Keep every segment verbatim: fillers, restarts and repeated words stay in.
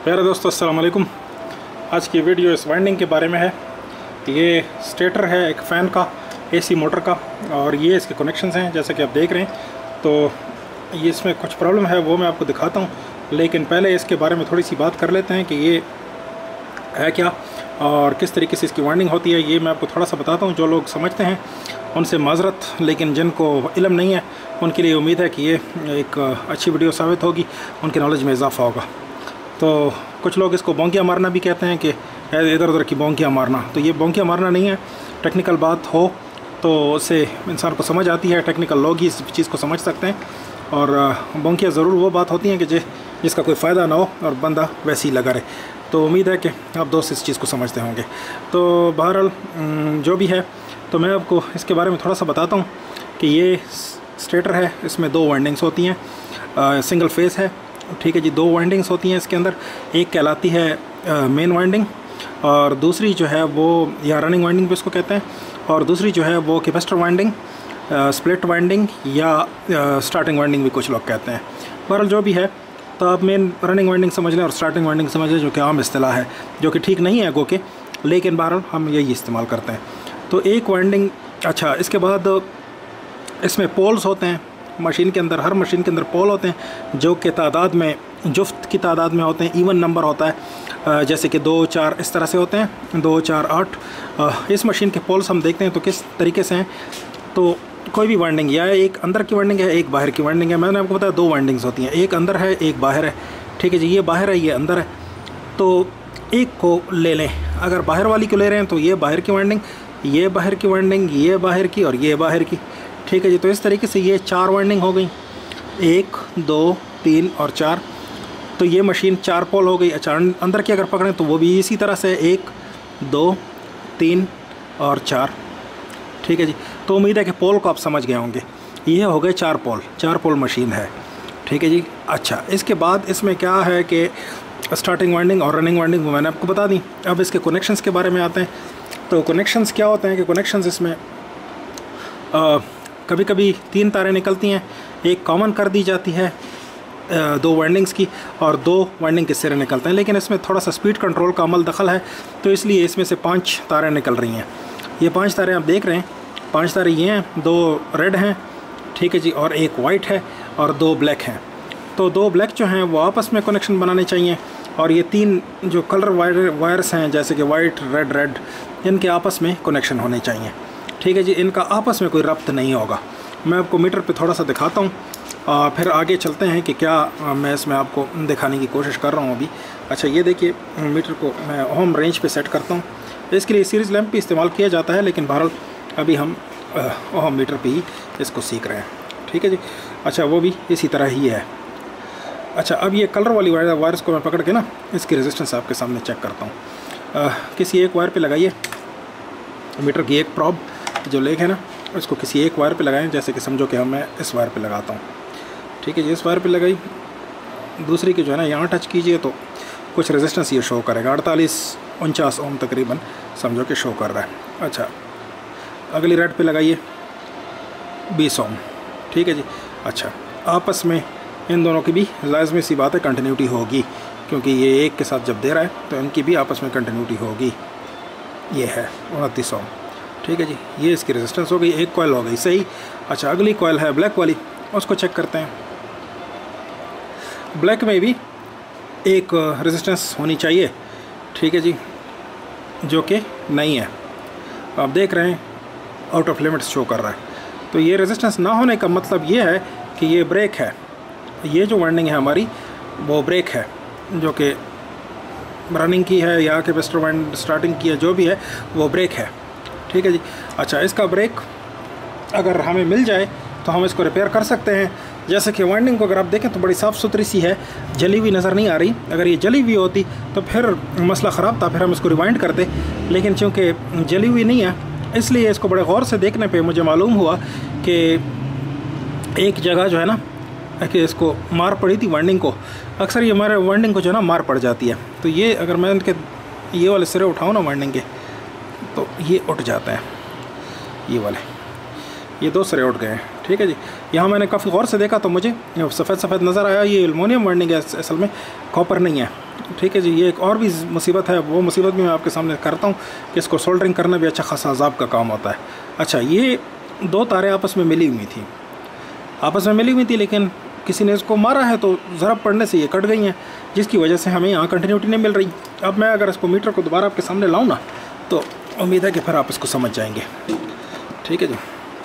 प्यारे दोस्तों अस्सलाम वालेकुम। आज की वीडियो इस वाइंडिंग के बारे में है। ये स्टेटर है एक फ़ैन का, एसी मोटर का, और ये इसके कनेक्शंस हैं जैसे कि आप देख रहे हैं। तो ये इसमें कुछ प्रॉब्लम है वो मैं आपको दिखाता हूँ, लेकिन पहले इसके बारे में थोड़ी सी बात कर लेते हैं कि ये है क्या और किस तरीके से इसकी वाइंडिंग होती है। ये मैं आपको थोड़ा सा बताता हूँ। जो लोग समझते हैं उनसे माजरत, लेकिन जिनको इल्म नहीं है उनके लिए उम्मीद है कि ये एक अच्छी वीडियो साबित होगी, उनके नॉलेज में इजाफा होगा। तो कुछ लोग इसको बोंकियाँ मारना भी कहते हैं कि इधर उधर की बोंकियाँ मारना। तो ये बोंकियाँ मारना नहीं है, टेक्निकल बात हो तो उससे इंसान को समझ आती है। टेक्निकल लोग ही इस चीज़ को समझ सकते हैं। और बोंकियाँ ज़रूर वो बात होती हैं कि जे जिसका कोई फ़ायदा ना हो और बंदा वैसे ही लगा रहे। तो उम्मीद है कि आप दोस्त इस चीज़ को समझते होंगे। तो बहरहाल जो भी है, तो मैं आपको इसके बारे में थोड़ा सा बताता हूँ कि ये स्टेटर है, इसमें दो वाइंडिंग्स होती हैं, सिंगल फेस है, ठीक है जी। दो वाइंडिंग्स होती हैं इसके अंदर। एक कहलाती है मेन वाइंडिंग और दूसरी जो है वो या रनिंग वाइंडिंग भी इसको कहते हैं, और दूसरी जो है वो कैपेसिटर वाइंडिंग, स्प्लिट वाइंडिंग या स्टार्टिंग वाइंडिंग भी कुछ लोग कहते हैं। बहरहाल जो भी है, तो आप मेन रनिंग वाइंडिंग समझ लें और स्टार्टिंग वाइंडिंग समझ लें, जो कि आम इस्तिलाह है, जो कि ठीक नहीं है गो के, लेकिन बहरहाल हम यही इस्तेमाल करते हैं। तो एक वाइंडिंग, अच्छा, इसके बाद इसमें पोल्स होते हैं मशीन के अंदर। हर मशीन के अंदर पोल होते हैं जो कि तादाद में, जुफ्त की तादाद में होते हैं, इवन नंबर होता है, जैसे कि दो चार इस तरह से होते हैं, दो चार आठ। इस मशीन के पोल्स हम देखते हैं तो किस तरीके से हैं। तो कोई भी वाइंडिंग, या एक अंदर की वाइंडिंग है, एक बाहर की वाइंडिंग है। मैंने आपको बताया दो वाइंडिंग्स होती हैं, एक अंदर है एक बाहर है, ठीक है जी। ये बाहर है, ये अंदर है। तो एक को ले लें, अगर बाहर वाली को ले रहे हैं तो ये बाहर की वाइंडिंग, ये बाहर की वाइंडिंग, ये बाहर की और ये बाहर की, ठीक है जी। तो इस तरीके से ये चार वाइंडिंग हो गई, एक दो तीन और चार। तो ये मशीन चार पोल हो गई। अच्छा, अंदर की अगर पकड़ें तो वो भी इसी तरह से एक दो तीन और चार, ठीक है जी। तो उम्मीद है कि पोल को आप समझ गए होंगे। ये हो गए चार पोल, चार पोल मशीन है, ठीक है जी। अच्छा, इसके बाद इसमें क्या है कि स्टार्टिंग वाइंडिंग और रनिंग वाइंडिंग मैंने आपको बता दी। अब इसके कनेक्शंस के बारे में आते हैं। तो कनेक्शंस क्या होते हैं कि कनेक्शंस इसमें आ, कभी कभी तीन तारें निकलती हैं, एक कॉमन कर दी जाती है दो वाइंडिंग्स की, और दो वाइंडिंग के सिरे निकलते हैं। लेकिन इसमें थोड़ा सा स्पीड कंट्रोल का अमल दखल है, तो इसलिए इसमें से पांच तारें निकल रही हैं। ये पांच तारें आप देख रहे हैं, पांच तारें ये हैं, दो रेड हैं, ठीक है जी, और एक वाइट है और दो ब्लैक हैं। तो दो ब्लैक जो हैं वो आपस में कनेक्शन बनाने चाहिए, और ये तीन जो कलर वायर वायर्स हैं जैसे कि वाइट रेड रेड, इनके आपस में कनेक्शन होने चाहिए, ठीक है जी। इनका आपस में कोई रब्त नहीं होगा। मैं आपको मीटर पे थोड़ा सा दिखाता हूँ, फिर आगे चलते हैं कि क्या आ, मैं इसमें आपको दिखाने की कोशिश कर रहा हूँ अभी। अच्छा, ये देखिए, मीटर को मैं होम रेंज पे सेट करता हूँ। इसके लिए सीरीज़ लैंप भी इस्तेमाल किया जाता है, लेकिन बहरहाल अभी हम होम मीटर पे ही इसको सीख रहे हैं, ठीक है जी। अच्छा, वो भी इसी तरह ही है। अच्छा, अब ये कलर वाली वायर वायर्स को मैं पकड़ के ना इसकी रेजिस्टेंस आपके सामने चेक करता हूँ। किसी एक वायर पे लगाइए, मीटर की एक प्रॉब जो लेग है ना, उसको किसी एक वायर पे लगाएं। जैसे कि समझो कि हम मैं इस वायर पे लगाता हूँ, ठीक है जी। इस वायर पे लगाई, दूसरी की जो है ना यहाँ टच कीजिए तो कुछ रेजिस्टेंस ये शो करेगा, अड़तालीस उनचास ओम तकरीबन समझो कि शो कर रहा है। अच्छा, अगली रेड पे लगाइए, बीस ओम, ठीक है जी। अच्छा, आपस में इन दोनों की भी लाजमी सी बात है कंटिन्यूटी होगी, क्योंकि ये एक के साथ जब दे रहा है तो इनकी भी आपस में कंटिन्यूटी होगी। ये है उनतीस ओम, ठीक है जी। ये इसकी रेजिस्टेंस हो गई, एक कॉयल हो गई, सही। अच्छा, अगली कॉयल है ब्लैक वाली, उसको चेक करते हैं। ब्लैक में भी एक रेजिस्टेंस होनी चाहिए, ठीक है जी, जो कि नहीं है। आप देख रहे हैं आउट ऑफ लिमिट्स शो कर रहा है। तो ये रेजिस्टेंस ना होने का मतलब ये है कि ये ब्रेक है। ये जो वाइंडिंग है हमारी वो ब्रेक है, जो कि रनिंग की है या कैपेसिटर वाइंड स्टार्टिंग की है, जो भी है वो ब्रेक है, ठीक है जी। अच्छा, इसका ब्रेक अगर हमें मिल जाए तो हम इसको रिपेयर कर सकते हैं। जैसे कि वाइंडिंग को अगर आप देखें तो बड़ी साफ़ सुथरी सी है, जली हुई नज़र नहीं आ रही। अगर ये जली हुई होती तो फिर मसला ख़राब था, फिर हम इसको रिवाइंड करते। लेकिन चूँकि जली हुई नहीं है, इसलिए इसको बड़े गौर से देखने पे मुझे मालूम हुआ कि एक जगह जो है ना कि इसको मार पड़ी थी वाइंडिंग को। अक्सर ये हमारे वाइंडिंग को जो है ना मार पड़ जाती है। तो ये अगर मैं इनके ये वाले सिरे उठाऊँ ना वाइंडिंग के, तो ये उठ जाते हैं, ये वाले, ये दो सिरे उठ गए हैं, ठीक है जी। यहाँ मैंने काफ़ी गौर से देखा तो मुझे सफ़ेद सफ़ेद नज़र आया। ये एलुमिनियम वाइंडिंग है, असल में कॉपर नहीं है। ठीक है जी। ये एक और भी मुसीबत है, वो मुसीबत भी मैं आपके सामने करता हूँ कि इसको सोल्डरिंग करना भी अच्छा खासा अजाब का काम होता है। अच्छा, ये दो तारें आपस में मिली हुई थी आपस में मिली हुई थी लेकिन किसी ने इसको मारा है तो ज़रब पड़ने से ये कट गई हैं, जिसकी वजह से हमें यहाँ कंटिन्यूटी नहीं मिल रही। अब मैं अगर इसको मीटर को दोबारा आपके सामने लाऊँ ना तो उम्मीद है कि फिर आप इसको समझ जाएंगे। ठीक है जी।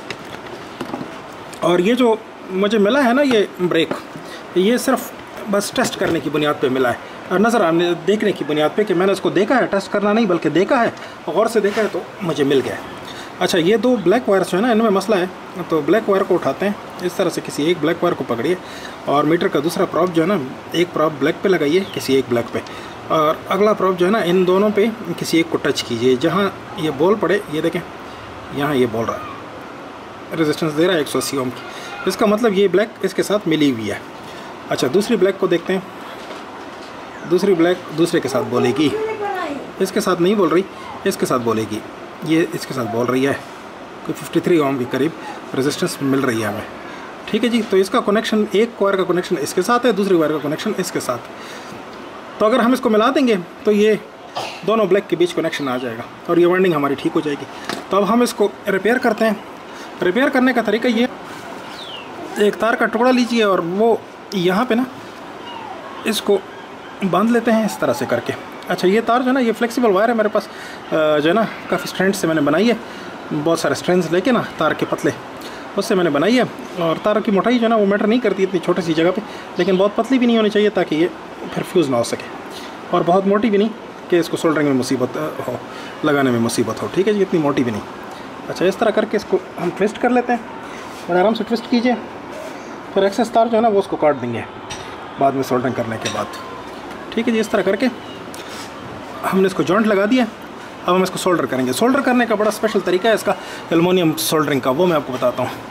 और ये जो मुझे मिला है ना ये ब्रेक, ये सिर्फ बस टेस्ट करने की बुनियाद पे मिला है और नज़र आने देखने की बुनियाद पे कि मैंने इसको देखा है, टेस्ट करना नहीं बल्कि देखा है, गौर से देखा है तो मुझे मिल गया। अच्छा, ये दो ब्लैक वायर्स जो है ना, इनमें मसला है। तो ब्लैक वायर को उठाते हैं इस तरह से, किसी एक ब्लैक वायर को पकड़िए और मीटर का दूसरा प्रॉप जो है ना, एक प्रॉप ब्लैक पे लगाइए किसी एक ब्लैक पे, और अगला प्रॉप जो है ना इन दोनों पे किसी एक को टच कीजिए। जहाँ ये बॉल पड़े, ये देखें यहाँ ये बोल रहा है, रेजिस्टेंस दे रहा है एक सौ अस्सी ओम की, इसका मतलब ये ब्लैक इसके साथ मिली हुई है। अच्छा, दूसरी ब्लैक को देखते हैं। दूसरी ब्लैक दूसरे के साथ बोलेगी, इसके साथ नहीं बोल रही, इसके साथ बोलेगी। ये इसके साथ बोल रही है, कोई तिरेपन ओम के करीब रेजिस्टेंस मिल रही है हमें। ठीक है जी। तो इसका कनेक्शन, एक वायर का कनेक्शन इसके साथ है, दूसरी वायर का कनेक्शन इसके साथ। तो अगर हम इसको मिला देंगे तो ये दोनों ब्लैक के बीच कनेक्शन आ जाएगा और ये वाइंडिंग हमारी ठीक हो जाएगी। तो अब हम इसको रिपेयर करते हैं। रिपेयर करने का तरीका ये, एक तार का टुकड़ा लीजिए और वो यहाँ पे ना इसको बांध लेते हैं इस तरह से करके। अच्छा, ये तार जो है ना, ये फ्लेक्सिबल वायर है मेरे पास, जो है ना काफ़ी स्ट्रेंथ से मैंने बनाई है, बहुत सारे स्ट्रेंथ लेके ना तार के पतले, उससे मैंने बनाई है। और तार की मोटाई जो है ना वो मैटर नहीं करती इतनी छोटी सी जगह पे, लेकिन बहुत पतली भी नहीं होनी चाहिए ताकि ये फिर फ्यूज़ ना हो सके, और बहुत मोटी भी नहीं कि इसको सोल्डरिंग में मुसीबत हो, लगाने में मुसीबत हो। ठीक है जी, इतनी मोटी भी नहीं। अच्छा, इस तरह करके इसको हम ट्विस्ट कर लेते हैं और आराम से ट्विस्ट कीजिए। फिर एक्सेस तार जो है ना वो उसको काट देंगे बाद में सोल्डरिंग करने के बाद। ठीक है जी। इस तरह करके हमने इसको जॉइंट लगा दिया। अब हम इसको सोल्डर करेंगे। सोल्डर करने का बड़ा स्पेशल तरीका है इसका, एल्युमिनियम सोल्डरिंग का, वो मैं आपको बताता हूँ।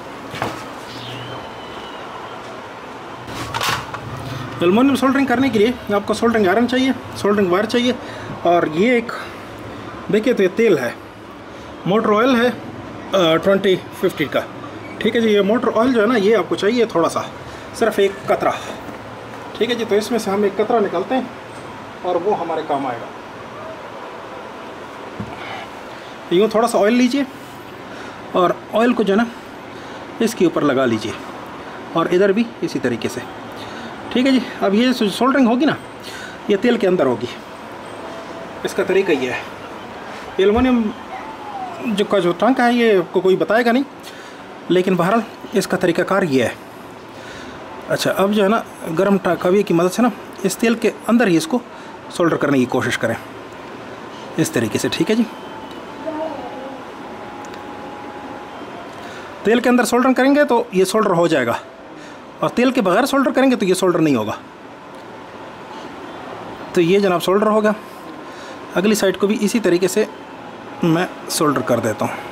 एल्युमिनियम सोल्डरिंग करने के लिए आपको सोल्डरिंग आयरन चाहिए, सोल्डरिंग वायर चाहिए, और ये एक देखिए तो ये तेल है, मोटर ऑयल है ट्वेंटी फिफ्टी का। ठीक है जी। ये मोटर ऑयल जो है ना ये आपको चाहिए थोड़ा सा, सिर्फ एक कतरा। ठीक है जी। तो इसमें से हम एक कतरा निकालते हैं और वो हमारे काम आएगा। यूँ थोड़ा सा ऑयल लीजिए और ऑयल को जो है ना इसके ऊपर लगा लीजिए और इधर भी इसी तरीके से। ठीक है जी। अब ये सोल्डरिंग होगी ना, ये तेल के अंदर होगी। इसका तरीका ये है, एल्युमिनियम जो का जो टंक है ये आपको कोई बताएगा नहीं, लेकिन बहरहाल इसका तरीकाकार ये है। अच्छा, अब जो है ना गर्म कवी की मदद से ना इस तेल के अंदर ही इसको सोल्डर करने की कोशिश करें इस तरीके से। ठीक है जी। तेल के अंदर सोल्डर करेंगे तो ये सोल्डर हो जाएगा, और तेल के बगैर सोल्डर करेंगे तो ये सोल्डर नहीं होगा। तो ये जनाब सोल्डर होगा। अगली साइड को भी इसी तरीके से मैं सोल्डर कर देता हूँ।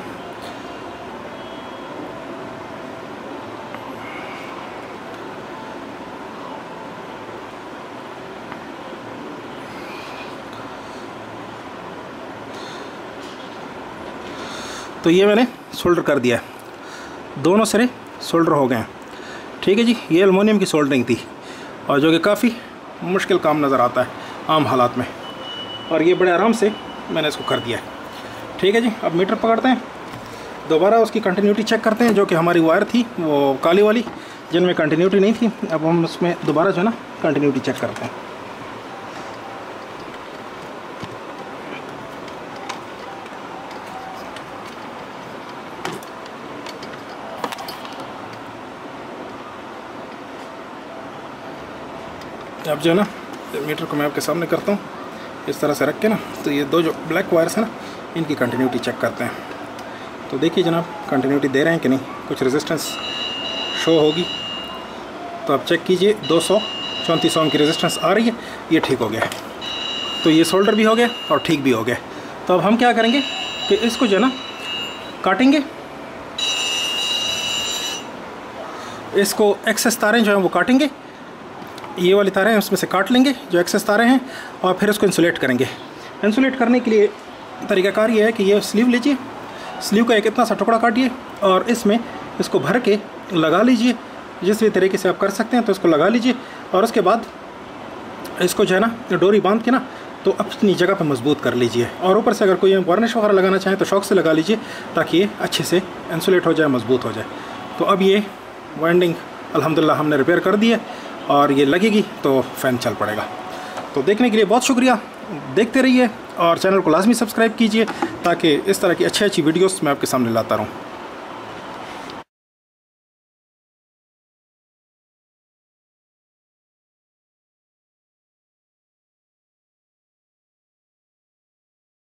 तो ये मैंने सोल्डर कर दिया है, दोनों सिरे सोल्डर हो गए हैं। ठीक है जी। ये एल्युमिनियम की सोल्डरिंग थी और जो कि काफ़ी मुश्किल काम नज़र आता है आम हालात में, और ये बड़े आराम से मैंने इसको कर दिया है। ठीक है जी। अब मीटर पकड़ते हैं, दोबारा उसकी कंटिन्यूटी चेक करते हैं। जो कि हमारी वायर थी वो काली वाली, जिनमें कंटिन्यूटी नहीं थी, अब हम उसमें दोबारा जो है ना कंटिन्यूटी चेक करते हैं। अब जो है ना मीटर को मैं आपके सामने करता हूँ इस तरह से रख के ना, तो ये दो जो ब्लैक वायर्स हैं ना इनकी कंटिन्यूटी चेक करते हैं। तो देखिए जनाब कंटिन्यूटी दे रहे हैं कि नहीं, कुछ रेजिस्टेंस शो होगी तो आप चेक कीजिए। दो सौ चौंतीस ओम की रेजिस्टेंस आ रही है, ये ठीक हो गया। तो ये सोल्डर भी हो गया और ठीक भी हो गया। तो अब हम क्या करेंगे कि इसको जो है ना काटेंगे, इसको एक्सेस तारें जो हैं वो काटेंगे, ये वाली तारें हैं उसमें से काट लेंगे जो एक्सेस तारें हैं, और फिर इसको इंसुलेट करेंगे। इंसुलेट करने के लिए तरीकाकार ये है कि ये स्लीव लीजिए, स्लीव का एक इतना सा टुकड़ा काटिए और इसमें इसको भर के लगा लीजिए। जिस भी तरीके से आप कर सकते हैं तो इसको लगा लीजिए, और उसके बाद इसको जो है ना डोरी बांध के ना तो अपनी जगह पे मजबूत कर लीजिए। और ऊपर से अगर कोई वार्निश वगैरह लगाना चाहें तो शौक से लगा लीजिए ताकि ये अच्छे से इंसुलेट हो जाए, मजबूत हो जाए। तो अब ये वाइंडिंग अल्हम्दुलिल्लाह हमने रिपेयर कर दी है और ये लगेगी तो फ़ैन चल पड़ेगा। तो देखने के लिए बहुत शुक्रिया, देखते रहिए और चैनल को लाजमी सब्सक्राइब कीजिए ताकि इस तरह की अच्छी अच्छी वीडियोस मैं आपके सामने लाता रहूँ।